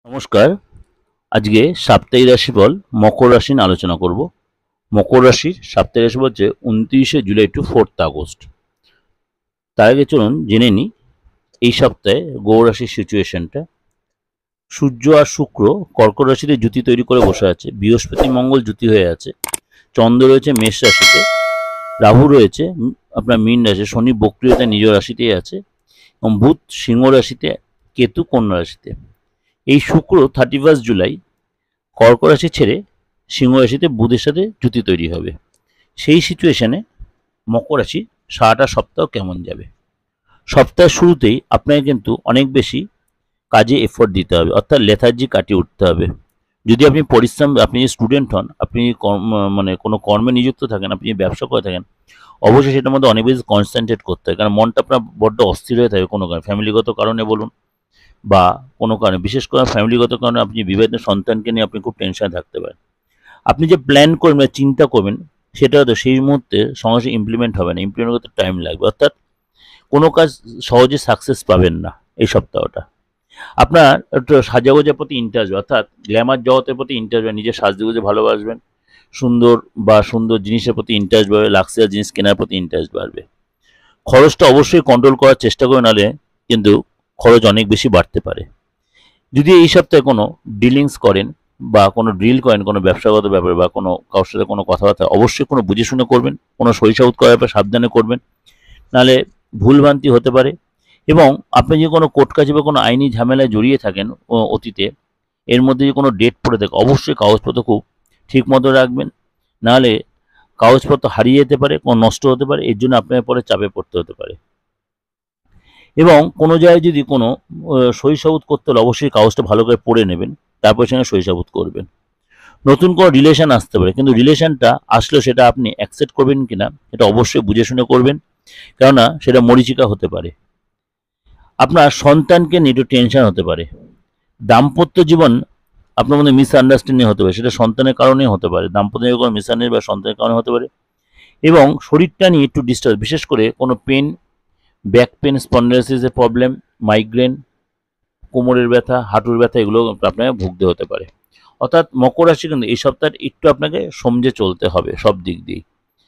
নমস্কার। আজকে সাপ্তাহিক রাশিফল মকর রাশি নিয়ে আলোচনা করব। মকর রাশির সাপ্তাহিক রাশিফল হচ্ছে 29শে জুলাই টু 4th আগস্ট। তার আগে চলুন জেনে নিই এই সপ্তাহে গ্রহ রাশির সিচুয়েশনটা। সূর্য আর শুক্র কর্কট রাশিতে জুতি তৈরি করে বসে আছে, বৃহস্পতি মঙ্গল জুতি হয়ে আছে, চন্দ্র রয়েছে মেষ রাশিতে, রাহু রয়েছে আপনার মীন রাশি, শনি বক্রিয়তা নিজ রাশিতেই আছে এবং বুধ সিংহ রাশিতে, কেতু কন্যা রাশিতে। এই শুক্র 31 জুলাই কর্কট রাশি ছেড়ে সিংহ রাশিতে বুধের সাথে জুতি তৈরি হবে। সেই সিচুয়েশনে মকর রাশি সারাটা সপ্তাহ কেমন যাবে? সপ্তাহের শুরুতেই আপনাকে কিন্তু অনেক বেশি কাজে এফোর্ট দিতে হবে, অর্থাৎ লেথার্জি কাটিয়ে উঠতে হবে। যদি আপনি পরিশ্রম, আপনি স্টুডেন্ট হন, আপনি কোনো কর্মে নিযুক্ত থাকেন, আপনি ব্যবসা করে থাকেন, অবশ্যই সেটার মধ্যে অনেক বেশি কনসেন্ট্রেট করতে হয়, কারণ মনটা আপনার বড্ড অস্থির হয়ে থাকে কোনো কারণে, ফ্যামিলিগত কারণে বলুন বা কোনো কারণে, বিশেষ করে ফ্যামিলিগত কারণে আপনি বিবাহিত সন্তানকে নিয়ে আপনি খুব টেনশনে থাকতে পারেন। আপনি যে প্ল্যান করবেন, চিন্তা করবেন, সেটা হয়তো সেই মুহূর্তে সঙ্গে সঙ্গে ইমপ্লিমেন্ট হবে না, ইমপ্লিমেন্ট করতে টাইম লাগবে, অর্থাৎ কোনো কাজ সহজে সাকসেস পাবেন না এই সপ্তাহটা। আপনার একটু সাজাগোজার প্রতি ইন্টারেস্ট, অর্থাৎ গ্ল্যামার জগতের প্রতি ইন্টারেস্ট, নিজের সাজগুজে ভালোবাসবেন, সুন্দর জিনিসের প্রতি ইন্টারেস্ট বাড়বে, লাক্সারি জিনিস কেনার প্রতি ইন্টারেস্ট বাড়বে। খরচটা অবশ্যই কন্ট্রোল করার চেষ্টা করে, নাহলে কিন্তু খরচ অনেক বেশি বাড়তে পারে। যদি এই সপ্তাহে কোনো ডিলিংস করেন বা কোনো ড্রিল করেন কোনো ব্যবসাগত ব্যাপারে বা কোনো কারোর সাথে কোনো কথাবার্তা, অবশ্যই কোনো বুঝে শুনে করবেন, কোনো সহিসাউথ করার ব্যাপারে সাবধানে করবেন, নাহলে ভুলভ্রান্তি হতে পারে। এবং আপনি যদি কোনো কোর্ট কাছে বা কোনো আইনি ঝামেলায় জড়িয়ে থাকেন অতীতে, এর মধ্যে যদি কোনো ডেট পড়ে থাকে, অবশ্যই কাগজপত্র খুব ঠিক মতো রাখবেন, নাহলে কাগজপত্র হারিয়ে যেতে পারে, কোনো নষ্ট হতে পারে, এর জন্য আপনার পরে চাপে পড়তে হতে পারে। এবং কোনো জায়গায় যদি কোনো সহিসাবুত করতে হলে অবশ্যই কাগজটা ভালো করে পড়ে নেবেন, তারপর সেখানে সহিসাবুত করবেন। নতুন কোনো রিলেশন আসতে পারে, কিন্তু রিলেশনটা আসলেও সেটা আপনি অ্যাকসেপ্ট করবেন কিনা এটা অবশ্যই বুঝে শুনে করবেন, কেননা সেটা মরীচিকা হতে পারে। আপনার সন্তানকে নিয়ে একটু টেনশন হতে পারে। দাম্পত্য জীবন আপনার মধ্যে মিসআন্ডারস্ট্যান্ডিং হতে পারে, সেটা সন্তানের কারণেই হতে পারে, দাম্পত্য জীবনে কোনো মিসআন্ডারস্ট্যান্ডিং বা সন্তানের কারণে হতে পারে। এবং শরীরটা নিয়ে একটু ডিস্টার্ব, বিশেষ করে কোনো পেন, ব্যাক পেন, স্পন্ডাইলিসিসের প্রবলেম, মাইগ্রেন, কোমরের ব্যথা, হাঁটুর ব্যথা, এগুলো আপনাকে ভুগতে হতে পারে। অর্থাৎ মকর রাশি কিন্তু এই সপ্তাহে একটু আপনাকে সমঝে চলতে হবে, সব দিক দিয়ে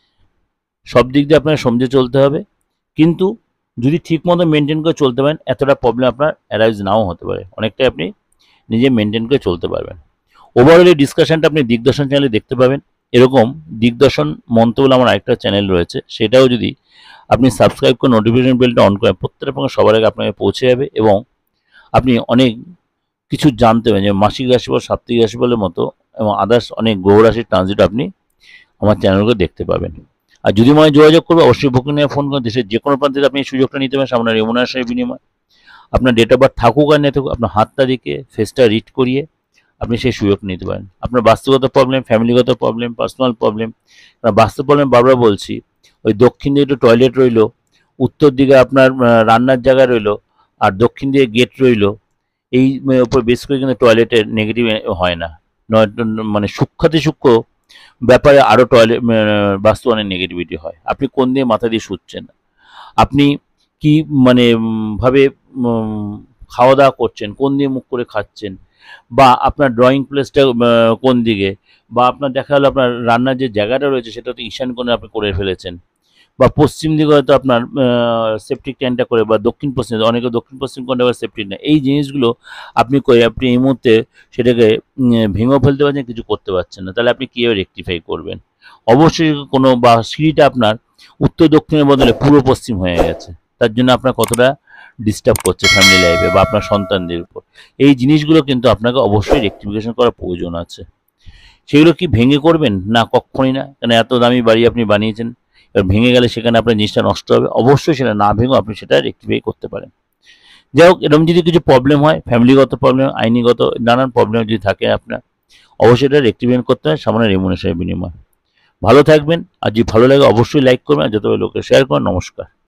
আপনাকে সমঝে চলতে হবে। কিন্তু যদি ঠিক মতো মেনটেন করে চলতে পারেন, এতটা প্রবলেম আপনার অ্যারাইজ নাও হতে পারে, অনেকটাই আপনি নিজে মেনটেন করে চলতে পারবেন। ওভারঅল এই ডিসকাশনটা আপনি দিগদর্শন চ্যানেলে দেখতে পাবেন। এরকম দিগদর্শন মন্ত্র বলে আমার আরেকটা চ্যানেল রয়েছে, সেটাও যদি আপনি সাবস্ক্রাইব করে নোটিফিকেশন বেলটা অন করেন, প্রত্যেকটা প্রকার সবার আগে আপনাকে পৌঁছে যাবে এবং আপনি অনেক কিছু জানতে পারেন, যে মাসিক রাশিফল, সাপ্তাহিক রাশিফলের মতো এবং আদার্স অনেক গ্রহ রাশির ট্রানজিট আপনি আমার চ্যানেলকে দেখতে পাবেন। আর যদি মনে যোগাযোগ করবে, অবশ্যই বুকিং নিয়ে ফোন করুন। দেশের যে কোনো প্রান্তে আপনি এই সুযোগটা নিতে পারেন, সামনে রেমুনারেশনের বিনিময়। আপনার ডেট অফ বার্থ থাকুক আর না থাকুক, আপনার হাতটা দিকে ফেসটা রিড করিয়ে আপনি সেই সুযোগ নিতে পারেন। আপনার বাস্তুগত প্রবলেম, ফ্যামিলিগত problem, personal problem, vastu problem বারবার বলছি, ওই দক্ষিণ দিকে একটু টয়লেট রইলো, উত্তর দিকে আপনার রান্নার জায়গা রইলো, আর দক্ষিণ দিকে গেট রইলো, এই উপর বেশ করে কিন্তু টয়লেটের নেগেটিভ হয় না, মানে সূক্ষ্ম ব্যাপারে আরও টয়লেট বাস্তু অনেক নেগেটিভিটি হয়। আপনি কোন দিয়ে মাথা দিয়ে শুচ্ছেন, আপনি কি মানে ভাবে খাওয়া দাওয়া করছেন, কোন দিয়ে মুখ করে খাচ্ছেন, বা আপনার ড্রয়িং প্লেসটা কোন দিকে, বা আপনার দেখা গেলো আপনার রান্নার যে জায়গাটা রয়েছে সেটা তো ঈশান কোণে আপনি করে ফেলেছেন, বা পশ্চিম দিকে হয়তো আপনার সেপটিক ট্যাঙ্কটা করে, বা দক্ষিণ পশ্চিম, অনেকে দক্ষিণ পশ্চিম কোণে আবার সেপটিক না, এই জিনিসগুলো আপনি করে আপনি এই মুহূর্তে সেটাকে ভেঙেও ফেলতে পারছেন, কিছু করতে পারছেন না, তাহলে আপনি কীভাবে রেকটিফাই করবেন? অবশ্যই কোনো, বা সিঁড়িটা আপনার উত্তর দক্ষিণের বদলে পূর্ব পশ্চিম হয়ে গেছে, তার জন্য আপনার কতটা ডিস্টার্ব করছে ফ্যামিলি লাইফে বা আপনার সন্তানদের উপর, এই জিনিসগুলো কিন্তু আপনাকে অবশ্যই রেকটিফিকেশন করার প্রয়োজন আছে। সেগুলো কি ভেঙে করবেন? না, কখনই না, কারণ এত দামি বাড়ি আপনি বানিয়েছেন, এবার ভেঙে গেলে সেখানে আপনার জিনিসটা নষ্ট হবে। অবশ্যই সেটা না ভেঙেও আপনি সেটা রেকটিফাই করতে পারেন। যাই হোক, এরকম যদি কিছু প্রবলেম হয়, ফ্যামিলিগত প্রবলেম, আইনিগত নানান প্রবলেম যদি থাকে আপনার, অবশ্যই এটা রেকটিফাই করতে হয় সামান্য রেমুনেশনের বিনিময়ে। ভালো থাকবেন, আর যদি ভালো লাগে অবশ্যই লাইক করবেন, আর যতটা লোকে শেয়ার করুন। নমস্কার।